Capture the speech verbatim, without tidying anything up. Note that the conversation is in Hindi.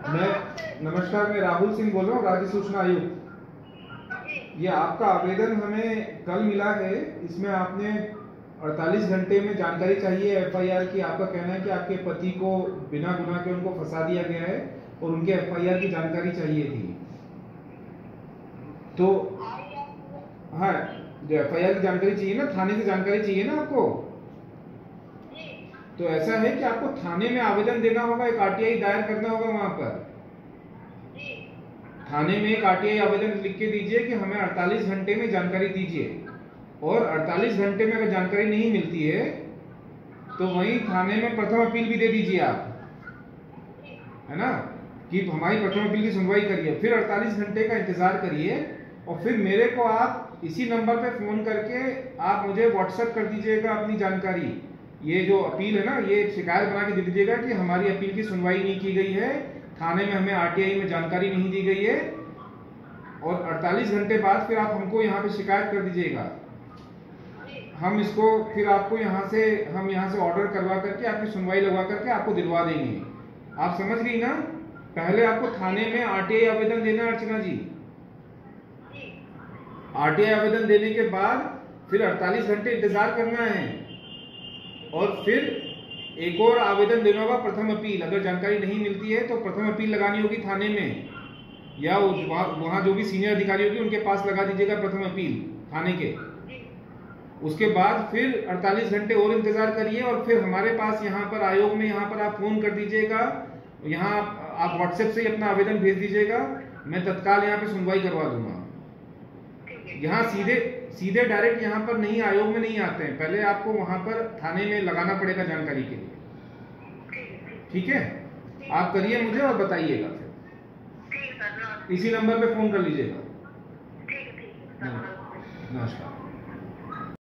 मैं नमस्कार, मैं राहुल सिंह बोल रहा हूँ, राज्य सूचना आयुक्त। ये आपका आवेदन हमें कल मिला है। इसमें आपने अड़तालीस घंटे में जानकारी चाहिए एफआईआर की। आपका कहना है कि आपके पति को बिना गुनाह के उनको फंसा दिया गया है और उनके एफआईआर की जानकारी चाहिए थी। तो हाँ, जो एफआईआर की जानकारी चाहिए ना, थाने से जानकारी चाहिए ना आपको। तो ऐसा है कि आपको थाने में आवेदन देना होगा, एक आरटीआई दायर करना होगा वहां पर। थाने में एक आरटीआई आवेदन लिख के दीजिए कि हमें अड़तालीस घंटे में जानकारी दीजिए, और अड़तालीस घंटे में अगर जानकारी नहीं मिलती है तो वहीं थाने में प्रथम अपील भी दे दीजिए आप, है ना, कि हमारी प्रथम अपील की सुनवाई करिए। फिर अड़तालीस घंटे का इंतजार करिए और फिर मेरे को आप इसी नंबर पे फोन करके आप मुझे व्हाट्सएप कर दीजिएगा अपनी जानकारी। ये जो अपील है ना, ये शिकायत बना के दे दीजिएगा कि हमारी अपील की सुनवाई नहीं की गई है, थाने में हमें आरटीआई में जानकारी नहीं दी गई है, और अड़तालीस घंटे बाद फिर आप हमको यहाँ पे शिकायत कर दीजिएगा। हम इसको फिर आपको यहाँ से हम यहाँ से ऑर्डर करवा करके आपकी सुनवाई लगवा करके आपको दिलवा देंगे। आप समझ गई ना। पहले आपको थाने में आरटीआई आवेदन देना है अर्चना जी। आरटीआई आवेदन देने के बाद फिर अड़तालीस घंटे इंतजार करना है, और फिर एक और आवेदन देना होगा प्रथम अपील। अगर जानकारी नहीं मिलती है तो प्रथम अपील लगानी होगी थाने में, या वहां जो भी सीनियर अधिकारी होगी उनके पास लगा दीजिएगा प्रथम अपील थाने के। उसके बाद फिर अड़तालीस घंटे और इंतजार करिए, और फिर हमारे पास यहाँ पर आयोग में यहाँ पर आप फोन कर दीजिएगा, यहाँ आप व्हाट्सएप से ही अपना आवेदन भेज दीजिएगा, मैं तत्काल यहाँ पे सुनवाई करवा दूंगा। यहाँ सीधे सीधे डायरेक्ट यहाँ पर नहीं, आयोग में नहीं आते हैं, पहले आपको वहां पर थाने में लगाना पड़ेगा जानकारी के लिए। ठीक है, आप करिए मुझे और बताइएगा, इसी नंबर पे फोन कर लीजिएगा। नमस्कार।